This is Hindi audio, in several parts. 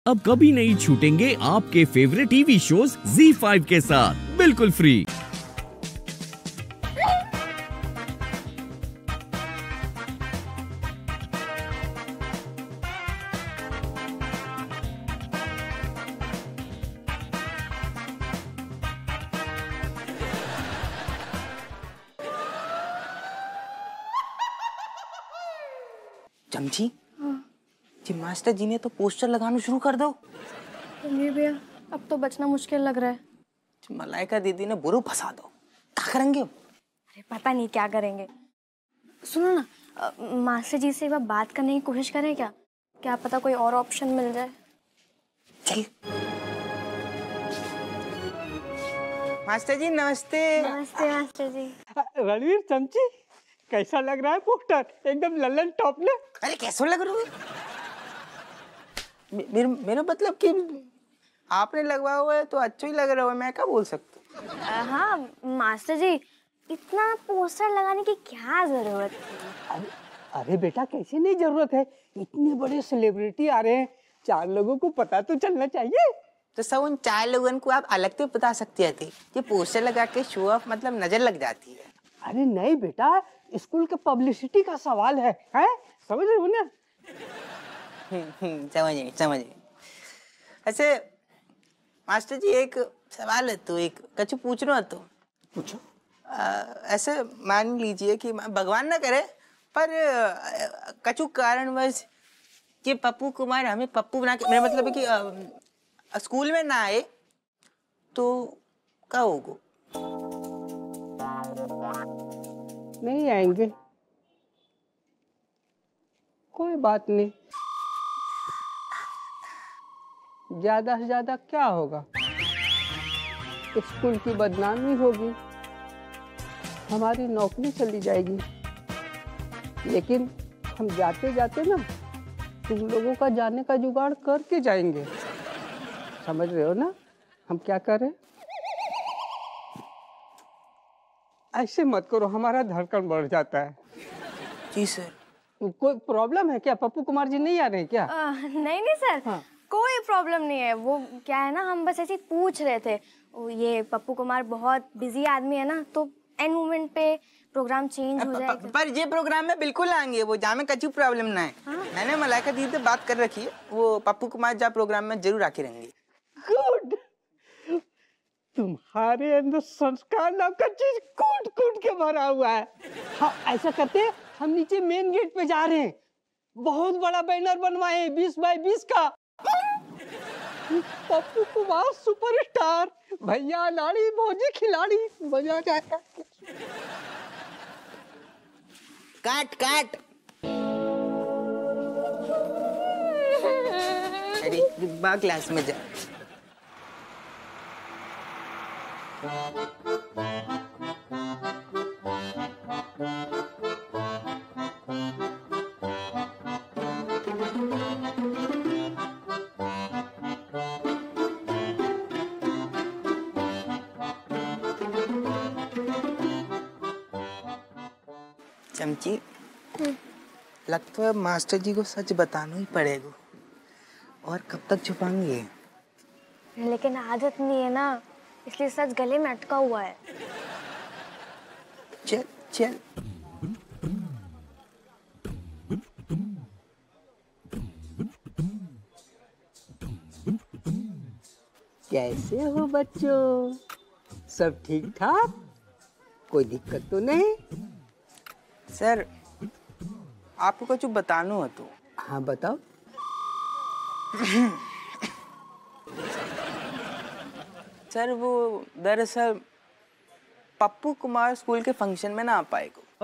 अब कभी नहीं छूटेंगे आपके फेवरेट टीवी शोज ZEE5 के साथ बिल्कुल फ्री। चमची, जी मास्टर जी ने तो पोस्टर लगाना शुरू कर दो। भैया अब तो बचना मुश्किल लग रहा है। मलाइका दीदी ने बुरो फंसा दो, क्या करेंगे? अरे पता नहीं क्या करेंगे। सुनो ना, मास्टर जी से एक बार बात करने की कोशिश करें क्या पता कोई और ऑप्शन मिल जाए। चल। मास्टर जी नमस्ते। नमस्ते मास्टर जी। रणवीर, चमची, कैसा लग रहा है पोस्टर? एकदम लल्लन टॉप ने। अरे कैसा लग रहा है? मेरा मतलब कि आपने लगवाया हुआ है तो अच्छा ही लग रहा है, मैं क्या बोल सकता हूँ? हाँ मास्टर जी, इतना पोस्टर लगाने की क्या जरूरत है? अरे बेटा, कैसे नहीं जरूरत है? इतने बड़े सेलिब्रिटी आ रहे हैं, 4 लोगों को पता तो चलना चाहिए। तो सब उन 4 लोगों को आप अलग तो बता सकते थे, ये पोस्टर लगा के शो ऑफ मतलब नजर लग जाती है। अरे नहीं बेटा, स्कूल के पब्लिसिटी का सवाल है? समझ रहे हो ना? समझ गए। ऐसे मास्टर जी एक सवाल है, तो एक कछु पूछ रहा तो पूछो। ऐसे मान लीजिए कि भगवान ना करे पर कछु कारणवश ये पप्पू कुमार हमें पप्पू बना के, मेरा मतलब है कि स्कूल में ना आए तो क्या होगा? नहीं आएंगे, कोई बात नहीं। ज्यादा से ज्यादा क्या होगा? स्कूल की बदनामी होगी, हमारी नौकरी चली जाएगी। लेकिन हम जाते जाते ना तुम लोगों का जाने का जुगाड़ करके जाएंगे। समझ रहे हो ना हम क्या करें? ऐसे मत करो, हमारा धड़कन बढ़ जाता है। जी सर। कोई प्रॉब्लम है क्या? पप्पू कुमार जी नहीं आ रहे हैं क्या? नहीं सर। हाँ। कोई प्रॉब्लम नहीं है। वो क्या है ना, हम बस ऐसे ही पूछ रहे थे। ये पप्पू कुमार बहुत बिजी आदमी है ना, तो एंड मोमेंट पे प्रोग्राम चेंज हो जाएगा। पर ये प्रोग्राम में बिल्कुल आएंगे, वो जामे कछु प्रॉब्लम ना है। हाँ? मैंने मलाइका दीदी से बात कर रखी है, वो पप्पू कुमार जा प्रोग्राम में जरूर आके रहेंगे। गुड, तुम्हारे अंदर संस्कार नाम का चीज कूट कूट के भरा हुआ है। हाँ ऐसा करते हैं, हम नीचे मेन गेट पे जा रहे हैं, बहुत बड़ा बैनर बनवाए 20 बाय 20 का। पप्पू कुमार सुपरस्टार, भैया लाड़ी भौजी खिलाड़ी, मजा जाएगा। काट काट। अरे बा क्लास में जा। चमची, लगता है मास्टर जी को सच बताना ही पड़ेगा, और कब तक छुपाएंगे? लेकिन आदत नहीं है ना, इसलिए सच गले में अटका हुआ है। चल चल। कैसे हो बच्चों? सब ठीक ठाक? कोई दिक्कत तो नहीं? सर आपको कुछ बताना हो तो? हाँ बताओ। सर वो दरअसल पप्पू कुमार स्कूल के फंक्शन में ना आ पाएगा।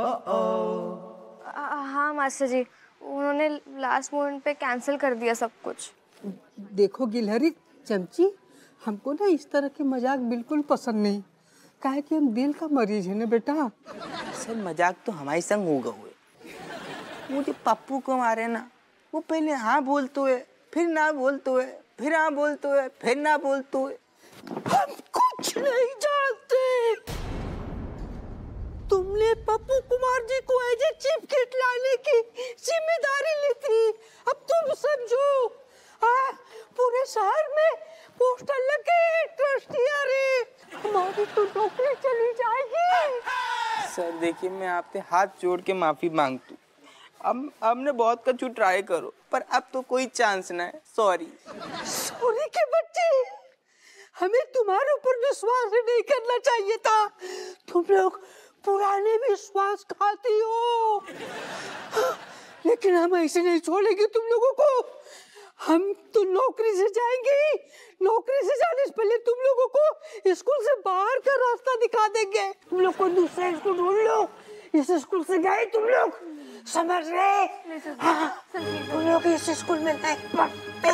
हाँ मास्टर जी, उन्होंने लास्ट मोमेंट पे कैंसिल कर दिया सब कुछ। देखो गिलहरी, चमची, हमको ना इस तरह के मजाक बिल्कुल पसंद नहीं, काहे कि हम दिल का मरीज है ना बेटा। सर मजाक तो हमारे संग होगा हुए। मुझे पप्पू कुमार है ना, वो पहले हाँ बोलते हुए, फिर ना बोलते हुए, फिर हाँ बोलते हुए, फिर ना बोलते हुए। हम कुछ नहीं जानते। तुमने पप्पू कुमार जी को एज ए चीफ गेस्ट लाने की जिम्मेदारी ली थी। अब तुम समझो, पूरे शहर में पोस्टर लगे ट्रस्टी अरे हमारी तो नौकरी चली जाएगी। सर देखिए, मैं आपसे हाथ जोड़ के माफी मांगता हूँ। अब ने बहुत कछु ट्राई करो, पर अब तो कोई चांस ना है। सॉरी। सॉरी के बच्चे, हमें तुम्हारे ऊपर विश्वास नहीं करना चाहिए था। तुम लोग पुराने विश्वास खाती हो, लेकिन हम ऐसे नहीं छोड़ेंगे तुम लोगों को। हम तो नौकरी से जाएंगे, नौकरी से जाने से पहले तुम लोगों को स्कूल से बाहर का रास्ता दिखा देंगे। तुम लोग को दूसरा स्कूल ढूंढ लो। इस स्कूल से गए तुम लोग, समझ रहे? हाँ, तुम लोग इस स्कूल में नहीं पढ़ते।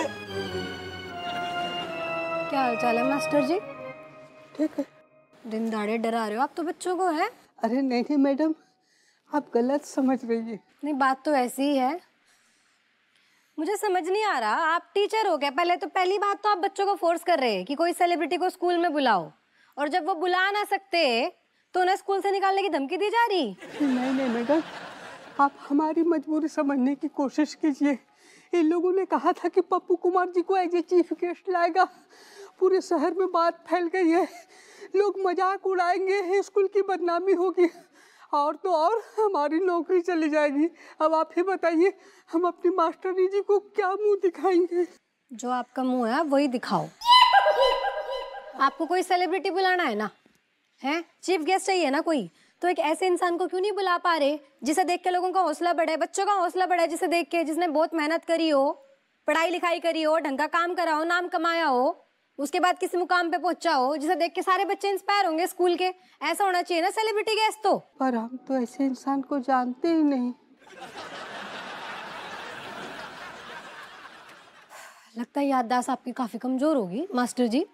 क्या हाल चाल है मास्टर जी? ठीक है। दिन दहाड़े डरा रहे हो आप तो बच्चों को, है? अरे नहीं मैडम, आप गलत समझ रही है। नहीं, बात तो ऐसी ही है। मुझे समझ नहीं आ रहा, आप टीचर हो क्या? पहली बात तो आप बच्चों को फोर्स कर रहे हैं कि कोई सेलिब्रिटी को स्कूल में बुलाओ, और जब वो बुला ना सकते तो उन्हें स्कूल से निकालने की धमकी दी जा रही। नहीं मैडम, आप हमारी मजबूरी समझने की कोशिश कीजिए। इन लोगों ने कहा था कि पप्पू कुमार जी को एज ए चीफ गेस्ट लाएगा। पूरे शहर में बात फैल गई है, लोग मजाक उड़ाएंगे, स्कूल की बदनामी होगी, और तो और हमारी नौकरी चली जाएगी। अब आप ही बताइए, हम अपनी मास्टरी जी को क्या मुंह दिखाएंगे? जो आपका मुंह है वही दिखाओ। आपको कोई सेलिब्रिटी बुलाना है ना, है? चीफ गेस्ट चाहिए ना कोई, तो एक ऐसे इंसान को क्यों नहीं बुला पा रहे जिसे देख के लोगों का हौसला बढ़े, बच्चों का हौसला बढ़े, जिसे देख के, जिसने बहुत मेहनत करी हो, पढ़ाई लिखाई करी हो, ढंग का काम करा हो, नाम कमाया हो, उसके बाद किसी मुकाम पे पहुंचा हो, जिसे देख के सारे बच्चे इंस्पायर होंगे स्कूल के। ऐसा होना चाहिए ना सेलिब्रिटी गेस्ट तो। पर हम तो ऐसे इंसान को जानते ही नहीं। लगता है याददाश्त आपकी काफी कमजोर होगी मास्टर जी।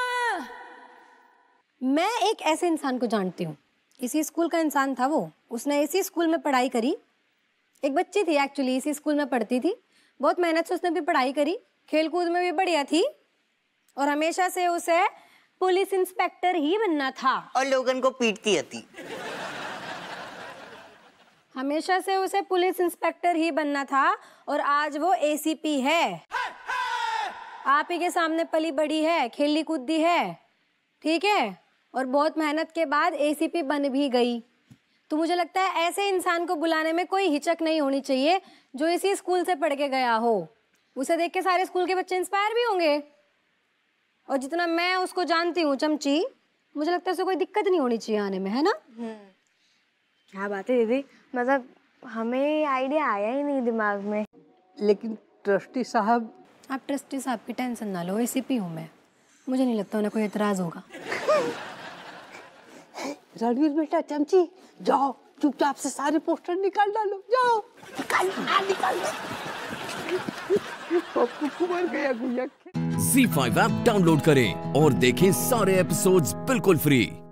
मैं एक ऐसे इंसान को जानती हूँ, इसी स्कूल का इंसान था वो, उसने इसी स्कूल में पढ़ाई करी। एक बच्ची थी एक्चुअली, इसी स्कूल में पढ़ती थी, बहुत मेहनत से उसने भी पढ़ाई करी, खेल कूद में भी बढ़िया थी, और हमेशा से उसे पुलिस इंस्पेक्टर ही बनना था और लोगन को पीटती थी। हमेशा से उसे पुलिस इंस्पेक्टर ही बनना था, और आज वो एसीपी है। आप ही के सामने पली बड़ी है, खेली कूदी है, ठीक है, और बहुत मेहनत के बाद एसीपी बन भी गई। तो मुझे लगता है ऐसे इंसान को बुलाने में कोई हिचक नहीं होनी चाहिए, जो इसी स्कूल से पढ़ के गया हो। उसे देख के सारे स्कूल के बच्चे इंस्पायर भी होंगे, और जितना मैं उसको जानती हूँ चमची, मुझे लगता है उसे कोई दिक्कत नहीं होनी चाहिए आने में, है ना? क्या बात है दीदी, मतलब हमें आइडिया आया ही नहीं दिमाग में। लेकिन ट्रस्टी साहब। आप ट्रस्टी साहब की टेंशन ना लो, एसीपी हूँ मैं, मुझे नहीं लगता उन्हें कोई एतराज होगा। रणवीर बेटा, चमची, जाओ चुपचाप से सारे पोस्टर निकाल डालो, जाओ निकाल दो। पप्पू कुमार गया गुया। ZEE5 ऐप डाउनलोड करें और देखें सारे एपिसोड्स बिल्कुल फ्री।